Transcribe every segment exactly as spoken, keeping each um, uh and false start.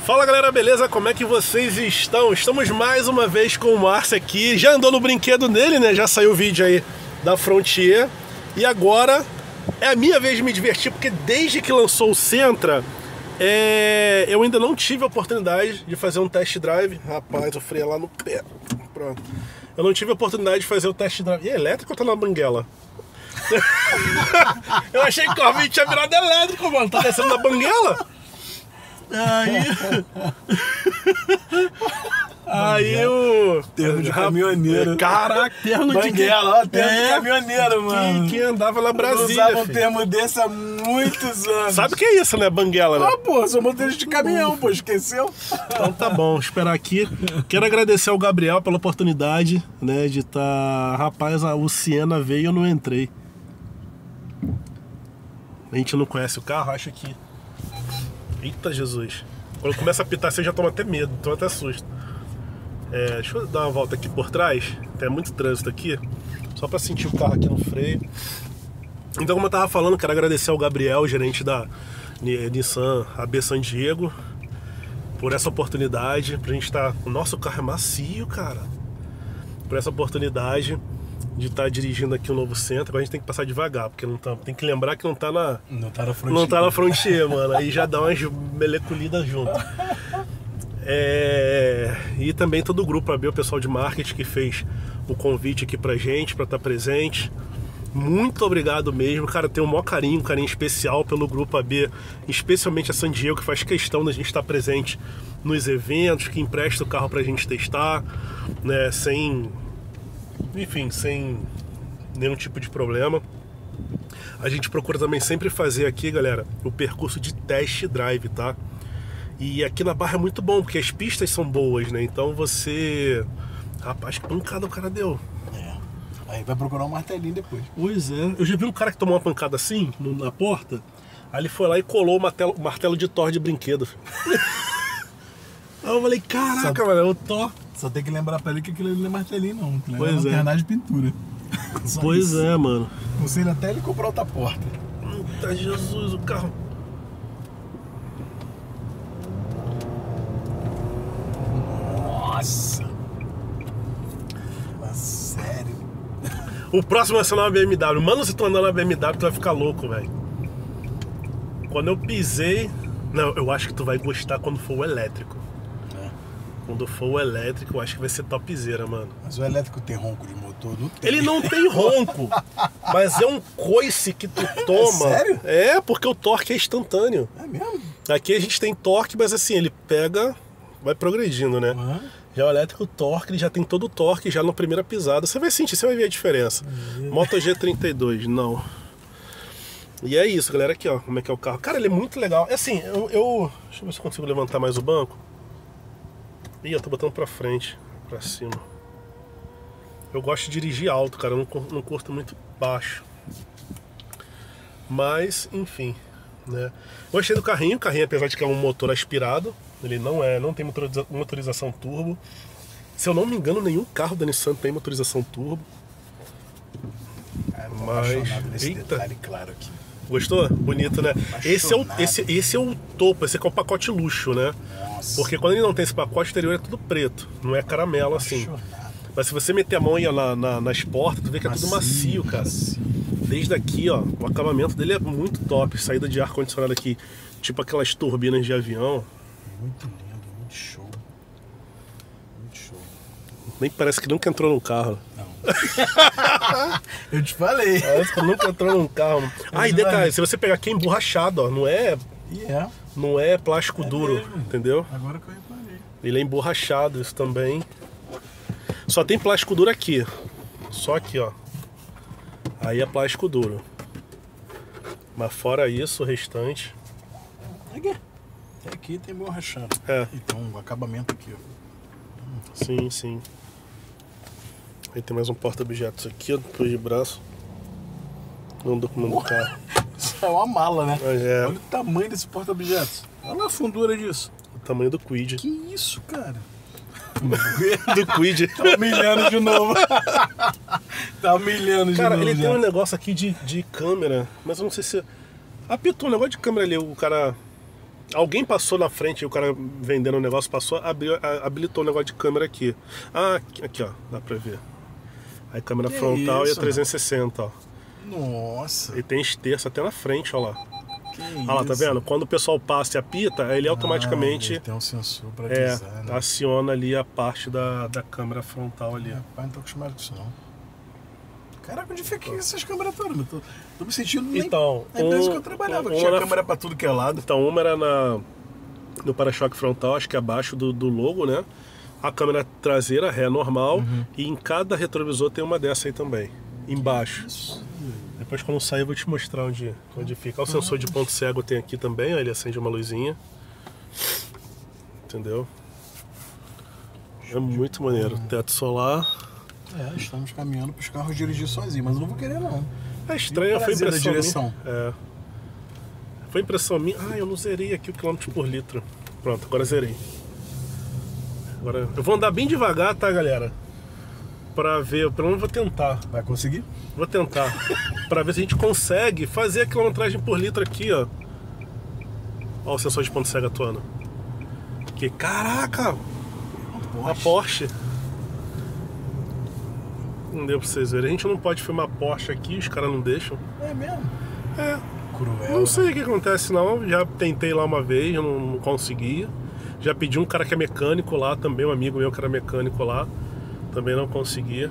Fala galera, beleza? Como é que vocês estão? Estamos mais uma vez com o Márcio aqui. Já andou no brinquedo dele, né? Já saiu o vídeo aí da Frontier. E agora é a minha vez de me divertir, porque desde que lançou o Sentra, é... eu ainda não tive a oportunidade de fazer um test drive. Rapaz, eu freio lá no pé. Pronto. Eu não tive a oportunidade de fazer o test drive. E é elétrico ou tá na banguela? Eu achei que o Corvette tinha virado elétrico, mano. Tá descendo na banguela? Aí. Aí o. Termo de caminhoneiro. Caraca, termo de banguela, ó, termo é, de caminhoneiro, mano. Que, que andava lá em Brasília. Usava um termo desse há muitos anos. Sabe o que é isso, né? Banguela, né? Ah, pô, sou motorista de caminhão, pô, esqueceu? Então tá bom, esperar aqui. Quero agradecer ao Gabriel pela oportunidade, né? De estar. Tá... Rapaz, o Siena veio e eu não entrei. A gente não conhece o carro, acha que. Eita Jesus. Quando começa a pitar, você já toma até medo, toma até susto. É, deixa eu dar uma volta aqui por trás. Tem muito trânsito aqui. Só pra sentir o carro aqui no freio. Então, como eu tava falando, quero agradecer ao Gabriel, gerente da Nissan A B San Diego, por essa oportunidade. Pra gente estar. Tá... O nosso carro é macio, cara. Por essa oportunidade de estar tá dirigindo aqui o novo Sentra. Agora a gente tem que passar devagar, porque não tá, tem que lembrar que não tá na não tá na Frontier, não tá na Frontier, mano. Aí já dá umas meleculidas junto. É, e também todo o grupo A B, o pessoal de marketing que fez o convite aqui pra gente, pra estar presente. Muito obrigado mesmo, cara. Tenho um maior carinho, um carinho especial pelo grupo A B, especialmente a San Diego, que faz questão da gente estar presente nos eventos, que empresta o carro pra gente testar, né, sem... Enfim, sem nenhum tipo de problema. A gente procura também sempre fazer aqui, galera, o percurso de test drive, tá? E aqui na Barra é muito bom, porque as pistas são boas, né? Então você... Rapaz, que pancada o cara deu. É. Aí vai procurar um martelinho depois. Pois é. Eu já vi um cara que tomou uma pancada assim, na porta. Aí ele foi lá e colou o martelo, o martelo de Thor de brinquedo. Aí eu falei, caraca, Só... mano, eu tô... Só tem que lembrar pra ele que aquilo não é martelinho, não. Aquilo pois é lanternagem de pintura. Pois isso. é, mano. Conselho até ele comprar outra porta. Eita Jesus, o carro. Nossa. Mas sério. O próximo vai ser uma B M W. Mano, se tu andar na B M W, tu vai ficar louco, velho. Quando eu pisei... Não, eu acho que tu vai gostar quando for o elétrico. Quando for o elétrico, eu acho que vai ser topzera, mano. Mas o elétrico tem ronco de motor? Não tem. Ele não tem ronco, mas é um coice que tu toma. É sério? É, porque o torque é instantâneo. É mesmo? Aqui a gente tem torque, mas assim, ele pega, vai progredindo, né? Uhum. Já o elétrico, o torque, ele já tem todo o torque já na primeira pisada. Você vai sentir, você vai ver a diferença. Uhum. Moto G trinta e dois, não. E é isso, galera, aqui ó, como é que é o carro. Cara, ele é muito legal. É assim, eu, eu... Deixa eu ver se eu consigo levantar mais o banco. Ih, eu tô botando pra frente, pra cima. Eu gosto de dirigir alto, cara, eu não, não curto muito baixo. Mas, enfim, né? Gostei do carrinho, o carrinho, apesar de que é um motor aspirado, ele não é, não tem motoriza, motorização turbo. Se eu não me engano, nenhum carro da Nissan tem motorização turbo. É, mas, nesse eita, detalhe claro aqui. Gostou? Bonito, né? Esse é, o, esse, esse é o topo, esse é o pacote luxo, né? Nossa. Porque quando ele não tem esse pacote, o exterior é tudo preto, não é caramelo assim. Mas se você meter a mão aí na, na, nas portas, tu vê que é tudo macio, cara. Macio. Desde aqui, ó, o acabamento dele é muito top. Saída de ar-condicionado aqui, tipo aquelas turbinas de avião. Muito lindo, muito show. Muito show. Nem parece que nunca entrou num carro. Não. Eu te falei. Parece que nunca entrou num carro. Ah, e detalhe, se você pegar aqui é emborrachado, ó, não é... Yeah. Não é plástico é duro, mesmo. Entendeu? Agora que eu reparei. Ele é emborrachado, isso também. Só tem plástico duro aqui. Só aqui, ó. Aí é plástico duro. Mas fora isso, o restante... Aqui. Aqui tem borrachado. É. Então, o acabamento aqui, ó. Sim, sim. Aí tem mais um porta-objetos aqui, ó, depois de braço. Não do comando do carro. Isso é uma mala, né? É. Olha o tamanho desse porta-objetos. Olha a fundura disso. O tamanho do Kwid. Que isso, cara? Do Kwid. Tá humilhando de novo. Tá humilhando de cara, novo. Cara, ele já. tem um negócio aqui de, de câmera, mas eu não sei se... Apitou um negócio de câmera ali, o cara... Alguém passou na frente, o cara vendendo o negócio, passou, abriu, habilitou o negócio de câmera aqui. Ah, aqui, aqui ó, dá pra ver. Aí câmera Que frontal isso, e a trezentos e sessenta, ó. Nossa. E tem esterço até na frente, ó lá. Que Olha lá, tá isso? vendo? Quando o pessoal passa e apita, aí ele automaticamente Ah, ele tem um sensor pra é, avisar, né? aciona ali a parte da, da câmera frontal ali. É, pai, não tô acostumado com isso não. Caraca, onde fica essas câmeras todas? Eu Tô, tô me sentindo nem Então, na empresa um- que eu trabalhava, um- que tinha uma na- câmera pra tudo que é lado. Então, uma era na, no para-choque frontal, acho que abaixo do, do logo, né? A câmera traseira, ré normal, Uhum. e em cada retrovisor tem uma dessa aí também, embaixo. Isso. Depois quando sair eu vou te mostrar onde, onde fica. O sensor de ponto cego tem aqui também, ó, ele acende uma luzinha. Entendeu? É muito maneiro. Teto solar. É, estamos caminhando pros carros dirigir sozinhos, mas eu não vou querer não. É estranho, E o foi prazer da impressão direção? minha. É. Foi impressão minha. Ah, eu não zerei aqui o quilômetro por litro. Pronto, agora zerei. Agora eu vou andar bem devagar, tá, galera? Pra ver, pelo menos vou tentar. Vai conseguir? Vou tentar. Pra ver se a gente consegue fazer a quilometragem por litro aqui, ó. Ó o sensor de ponto cego atuando. Que caraca! A Porsche. Não deu pra vocês verem. A gente não pode filmar Porsche aqui, os caras não deixam. É mesmo? É. Cruel. Não sei o que acontece não. Já tentei lá uma vez, eu não, não conseguia. Já pedi um cara que é mecânico lá também, um amigo meu que era mecânico lá. Também não conseguia.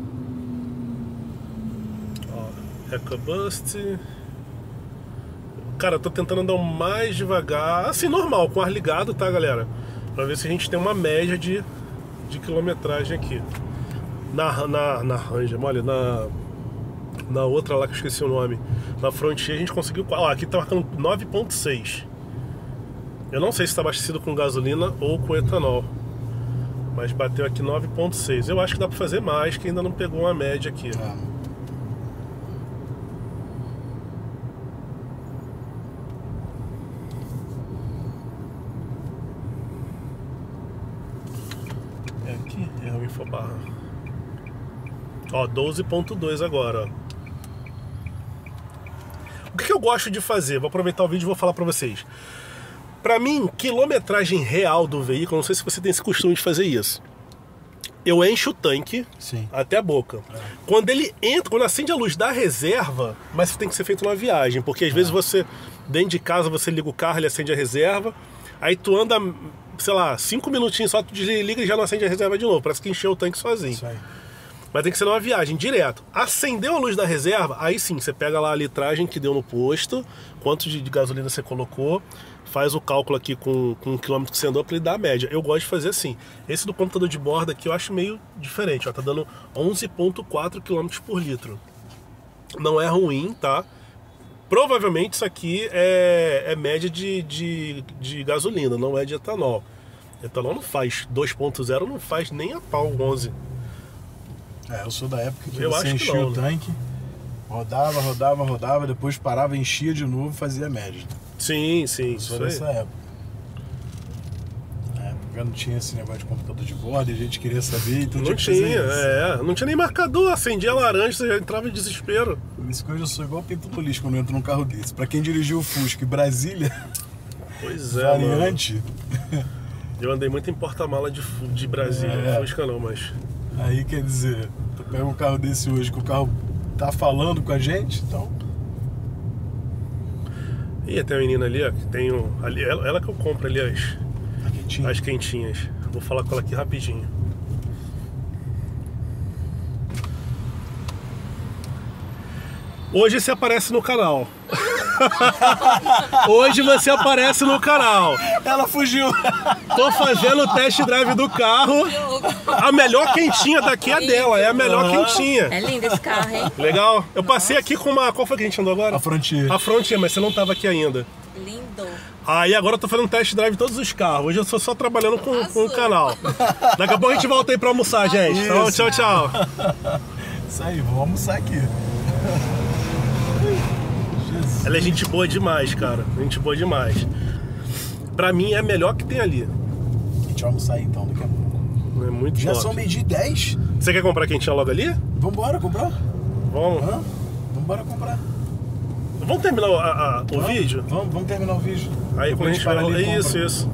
Ó, EcoBoost. Cara, eu tô tentando andar o mais devagar. Assim, normal, com o ar ligado, tá, galera? Pra ver se a gente tem uma média de, de quilometragem aqui. Na, na, na Ranger, olha, na, na outra lá que eu esqueci o nome. Na Frontier a gente conseguiu. Ó, aqui tá marcando nove ponto seis. Eu não sei se está abastecido com gasolina ou com etanol. Mas bateu aqui nove ponto seis. Eu acho que dá pra fazer mais, que ainda não pegou uma média aqui. Ah. É aqui, é o Infobarra. Ó, doze ponto dois agora, ó. O que que eu gosto de fazer? Vou aproveitar o vídeo e vou falar pra vocês. Pra mim, quilometragem real do veículo, não sei se você tem esse costume de fazer isso. Eu encho o tanque Sim. até a boca. É. Quando ele entra, quando acende a luz da reserva, mas tem que ser feito numa viagem, porque às vezes você, dentro de casa, você liga o carro, ele acende a reserva, aí tu anda, sei lá, cinco minutinhos só, tu desliga e já não acende a reserva de novo. Parece que encheu o tanque sozinho. Isso aí. Mas tem que ser numa viagem, direto. Acendeu a luz da reserva, aí sim, você pega lá a litragem que deu no posto, quanto de, de gasolina você colocou, faz o cálculo aqui com, com o quilômetro que você andou para ele dar a média. Eu gosto de fazer assim. Esse do computador de borda aqui eu acho meio diferente, ó, tá dando onze ponto quatro quilômetros por litro. Não é ruim, tá? Provavelmente isso aqui é, é média de, de, de gasolina, não é de etanol. Etanol não faz dois ponto zero, não faz nem a pau onze. É, eu sou da época que Eu você acho que enchia não, o né? tanque, rodava, rodava, rodava, depois parava, enchia de novo e fazia a média. Sim, sim, Eu sou isso aí. dessa época. Na época não tinha esse negócio de computador de borda e a gente queria saber, então Não tinha que fazer tinha, isso. é. Não tinha nem marcador, acendia laranja, você já entrava em desespero. Por isso que hoje eu sou igual pinto no lixo quando eu entro num carro desse. Pra quem dirigiu o Fusca e Brasília, Pois é, mano. variante, Eu andei muito em porta-mala de, fu- de Brasília, É. não Fusca não, mas... aí quer dizer, tu pega um carro desse hoje que o carro tá falando com a gente, então... Ih, tem uma menina ali, ó, que tem um... Ali, ela, ela que eu compro ali as, Tá quentinho. as quentinhas. Vou falar com ela aqui rapidinho. Hoje você aparece no canal. Hoje você aparece no canal. Ela fugiu! Tô fazendo o test drive do carro. A melhor quentinha daqui é a dela, é a melhor Aham. quentinha. É lindo esse carro, hein? Legal. Eu passei aqui com uma... Qual foi que a gente andou agora? A Frontier. A Frontier, mas você não tava aqui ainda. Lindo. Aí agora eu tô fazendo test drive de todos os carros. Hoje eu tô só trabalhando com, com o canal. Daqui a pouco a gente volta aí pra almoçar, gente. Então, Isso. tchau, tchau. Isso aí, vamos almoçar aqui. Jesus. Ela é gente boa demais, cara. Gente boa demais. Pra mim é a melhor que tem ali. A gente vai almoçar aí então daqui a pouco. É muito Já top. são meio-dia e dez. Você quer comprar quentinha logo ali? Vambora comprar? Vamos. Hã? Vambora comprar. vamos terminar a, a, o vamos, vídeo? Vamos, vamos terminar o vídeo. Aí quando a gente fala, é isso, isso.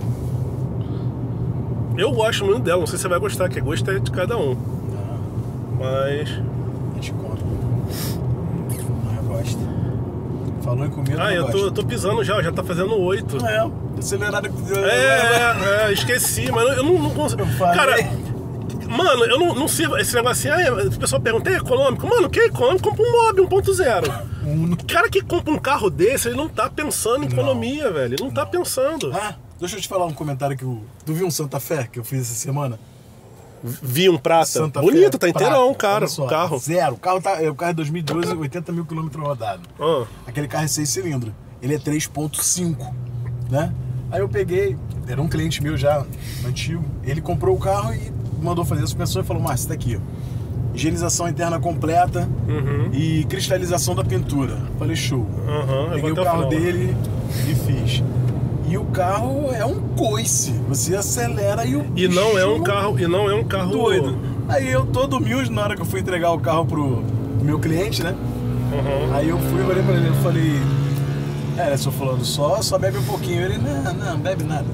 Eu gosto muito dela, não sei se você vai gostar, que gosto é de cada um. Ah, mas... a gente conta. Ah, eu gosto. Falou em comida, Ah, eu, eu tô, eu tô pisando já, já tá fazendo oito. É, acelerado. É, é, é, esqueci, mas eu não, não consigo. Cara, mano, eu não, não sirvo esse negócio assim, ah, o pessoal pergunta, é econômico? Mano, que é econômico? Compra um Mobi um ponto zero. O cara que compra um carro desse, ele não tá pensando em economia, não. velho. Ele não, não tá pensando. Ah, deixa eu te falar um comentário que eu... Tu viu um Santa Fé que eu fiz essa semana? Vi um prata. Santa Bonito, Fé, tá inteirão, cara, o carro. Zero. O carro, tá, o carro é dois mil e doze, oitenta mil quilômetros rodados. Ah. Aquele carro é seis cilindros. Ele é três ponto cinco, né? Aí eu peguei, era um cliente meu já, antigo. Ele comprou o carro e mandou fazer a suspensão e falou, Márcio, tá aqui, ó. Higienização interna completa uhum. e cristalização da pintura. Falei, show. Uhum, Peguei o carro dele e fiz. E o carro é um coice. Você acelera e o E não é um carro, e não é um carro doido. Aí eu todo humilde na hora que eu fui entregar o carro pro meu cliente, né? Uhum. Aí eu fui, olhei pra ele e falei, é, só falando, só, só bebe um pouquinho. Ele, não, não, bebe nada.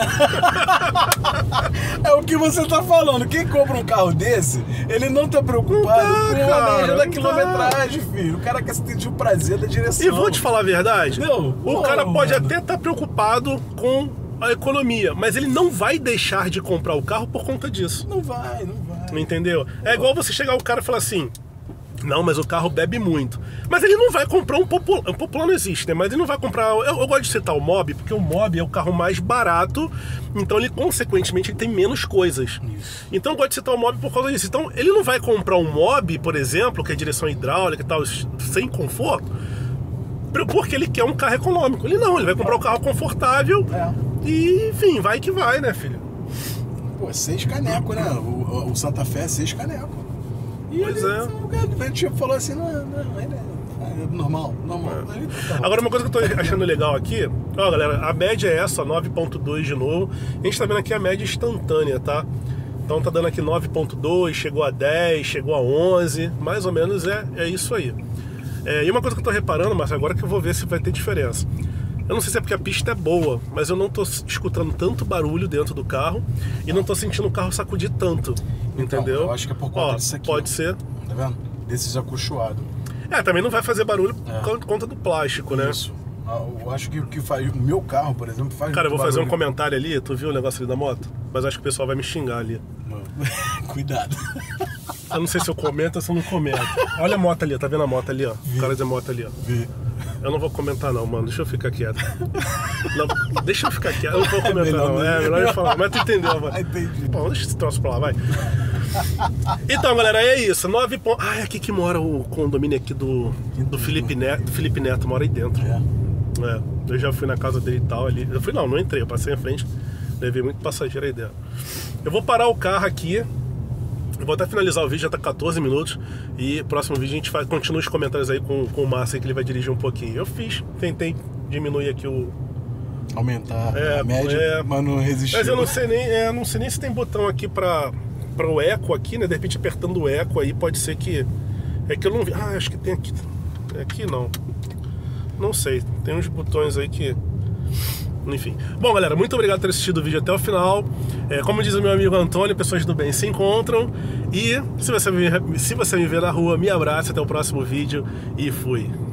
É o que você tá falando. Quem compra um carro desse, ele não tá preocupado não tá, com a média da quilometragem, tá. filho. O cara quer sentir o prazer da direção. E vou te falar a verdade, não, o oh, cara pode mano. até estar tá preocupado com a economia, mas ele não vai deixar de comprar o carro por conta disso. Não vai, não vai. Entendeu? É igual você chegar o cara e falar assim, não, mas o carro bebe muito. Mas ele não vai comprar um Popular. Um Popular não existe, né? Mas ele não vai comprar... Eu, eu gosto de citar o Mobi, porque o Mobi é o carro mais barato, então ele, consequentemente, ele tem menos coisas. Isso. Então eu gosto de citar o Mobi por causa disso. Então ele não vai comprar um Mobi, por exemplo, que é direção hidráulica e tal, sem conforto, porque ele quer um carro econômico. Ele não, ele vai comprar um carro confortável é. e, enfim, vai que vai, né, filho? Pô, seis caneco, né? O, o Santa Fé é seis caneco. E pois ele, é. O tipo falou assim, não, não, ele é normal, normal. É. Ele, tá Agora uma coisa que eu tô achando legal aqui, ó galera, a média é essa, nove ponto dois de novo. A gente tá vendo aqui a média instantânea, tá? Então tá dando aqui nove ponto dois, chegou a dez, chegou a onze, mais ou menos é, é isso aí. É, e uma coisa que eu tô reparando, mas agora que eu vou ver se vai ter diferença. Eu não sei se é porque a pista é boa, mas eu não tô escutando tanto barulho dentro do carro e não tô sentindo o carro sacudir tanto, então, entendeu? Eu acho que é por conta ó, disso aqui. Pode ó. ser. Tá vendo? Desses acolchoados. É, também não vai fazer barulho é. por conta do plástico, né? Isso. Eu acho que o que faz, o meu carro, por exemplo, faz Cara, eu vou fazer barulho. um comentário ali, tu viu o negócio ali da moto? Mas acho que o pessoal vai me xingar ali. Cuidado. Eu não sei se eu comento ou se eu não comento. Olha a moto ali, tá vendo a moto ali, ó? Vi. O cara de moto ali, ó. Vi. Eu não vou comentar não, mano. Deixa eu ficar quieto. Não, deixa eu ficar quieto. Eu não vou comentar é melhor, não. É melhor eu falar. Mas tu entendeu, vai. Entendi. Bom, deixa esse troço pra lá, vai. Então, galera, é isso. Nove pontos. Ah, é aqui que mora o condomínio aqui do, do Felipe Neto. Do Felipe Neto, mora aí dentro. É. É. Eu já fui na casa dele e tal ali. Eu fui, não, não entrei. Eu passei à frente. Levei muito passageiro aí dentro. Eu vou parar o carro aqui. Eu vou até finalizar o vídeo, já tá quatorze minutos. E próximo vídeo a gente faz, continua os comentários aí com, com o Márcio, que ele vai dirigir um pouquinho. Eu fiz, tentei diminuir aqui o... Aumentar é, a média, é, mas não resistiu. Mas eu não sei nem, é, não sei nem se tem botão aqui pra, pra o eco aqui, né? De repente apertando o eco aí pode ser que... É que eu não vi... Ah, acho que tem aqui. Aqui não. Não sei. Tem uns botões aí que... Enfim. Bom, galera, muito obrigado por ter assistido o vídeo até o final. É, como diz o meu amigo Antônio, pessoas do bem se encontram. E se você me, se você me ver na rua, me abraça. Até o próximo vídeo e fui.